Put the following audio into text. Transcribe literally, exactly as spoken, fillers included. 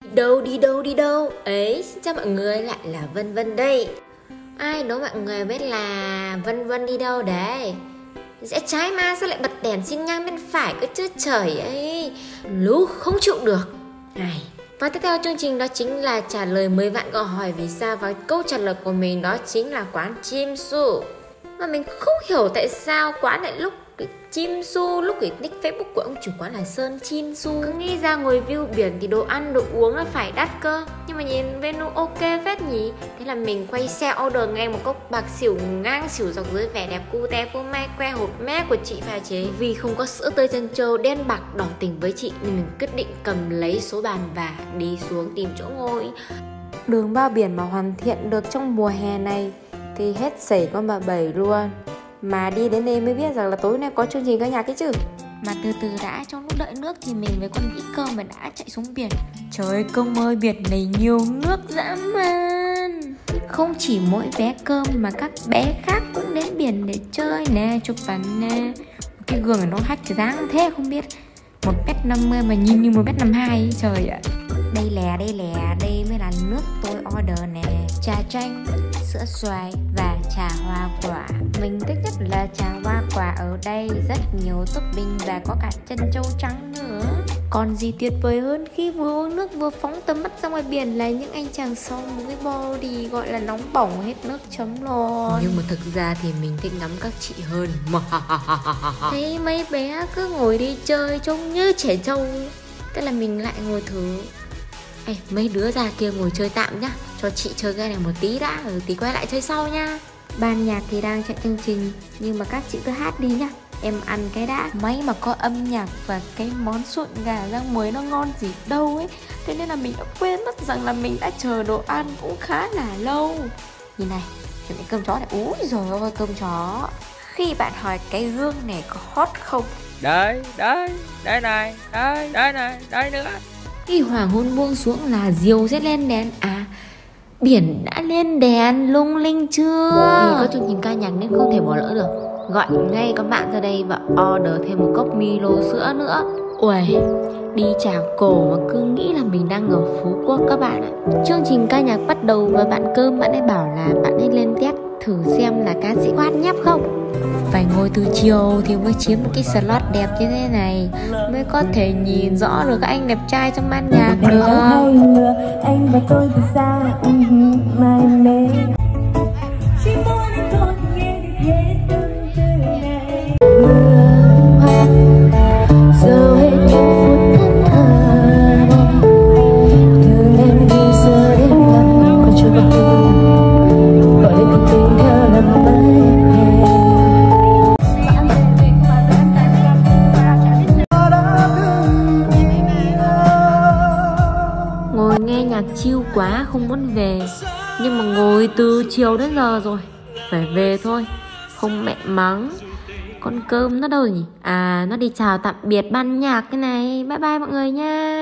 đâu đi đâu đi đâu ấy. Xin chào mọi người, lại là Vân Vân đây. Ai đố mọi người biết là Vân Vân đi đâu đấy? Rẽ trái mà sao lại bật đèn xin ngang bên phải cơ chứ trời ấy. Lú không chịu được này. Và tiếp theo chương trình đó chính là trả lời mười vạn câu hỏi vì sao. Và câu trả lời của mình đó chính là quán Chim Su. Mà mình không hiểu tại sao quán lại lúc cái Chim Su, lúc cái nick Facebook của ông chủ quán là Sơn Chin Su. Cứ nghĩ ra ngồi view biển thì đồ ăn, đồ uống nó phải đắt cơ. Nhưng mà nhìn menu ok phết nhỉ. Thế là mình quay xe order ngay một cốc bạc xỉu ngang xỉu dọc dưới vẻ đẹp cute phô mai que hột mé của chị pha chế. Vì không có sữa tươi chân trâu đen bạc đỏ tình với chị nên mình quyết định cầm lấy số bàn và đi xuống tìm chỗ ngồi. Đường bao biển mà hoàn thiện được trong mùa hè này thì hết sảy con bà Bảy luôn. Mà đi đến đây mới biết rằng là tối nay có chương trình ca nhạc ấy chứ. Mà từ từ đã, trong lúc đợi nước thì mình với con ít cơm mà đã chạy xuống biển. Trời ơi công ơi, biển này nhiều nước dã man. Không chỉ mỗi bé Cơm mà các bé khác cũng đến biển để chơi nè, chụp ảnh nè. Cái gương này nó hack cái dáng thế không biết. Một mét năm mươi mà nhìn như một mét năm hai. Trời ạ. Đây lè, đây lè, đây mới là nước tôi order nè. Trà chanh, sữa xoài và trà hoa quả. Mình thích nhất là trà hoa quả ở đây, rất nhiều topping và có cả chân trâu trắng nữa. Còn gì tuyệt vời hơn khi vừa uống nước vừa phóng tầm mắt ra ngoài biển là những anh chàng sau một cái body gọi là nóng bỏng hết nước chấm luôn. Nhưng mà thực ra thì mình thích ngắm các chị hơn. Thấy mấy bé cứ ngồi đi chơi trông như trẻ trâu. Thế là mình lại ngồi thử. Ê, mấy đứa già kia ngồi chơi tạm nhá, cho chị chơi cái này một tí đã, rồi tí quay lại chơi sau nha. Ban nhạc thì đang chạy chương trình, nhưng mà các chị cứ hát đi nhá, em ăn cái đã. May mà có âm nhạc và cái món sụn gà rang muối nó ngon gì đâu ấy. Thế nên là mình đã quên mất rằng là mình đã chờ đồ ăn cũng khá là lâu. Nhìn này, chuẩn bị cơm chó này, úi dồi ôi cơm chó. Khi bạn hỏi cái gương này có hot không? Đấy, đấy, đấy này, đấy, đấy này, đấy nữa. Khi hoàng hôn buông xuống là diều sẽ lên đèn. À, biển đã lên đèn lung linh chưa? Vì có chương trình ca nhạc nên không thể bỏ lỡ được. Gọi ngay các bạn ra đây và order thêm một cốc Milo sữa nữa. Uầy, đi chào cổ mà cứ nghĩ là mình đang ở Phú Quốc các bạn ạ. Chương trình ca nhạc bắt đầu và bạn Cơm bạn ấy bảo là bạn ấy lên test thử xem là ca sĩ có hát nhép không. Phải ngồi từ chiều thì mới chiếm một cái slot đẹp như thế này, mới có thể nhìn rõ được các anh đẹp trai trong ban nhạc được. Anh và tôi từ xa, mai mê. Chill quá không muốn về, nhưng mà ngồi từ chiều đến giờ rồi, phải về thôi, không mẹ mắng. Con Cơm nó đâu nhỉ? À, nó đi chào tạm biệt ban nhạc cái này. Bye bye mọi người nha.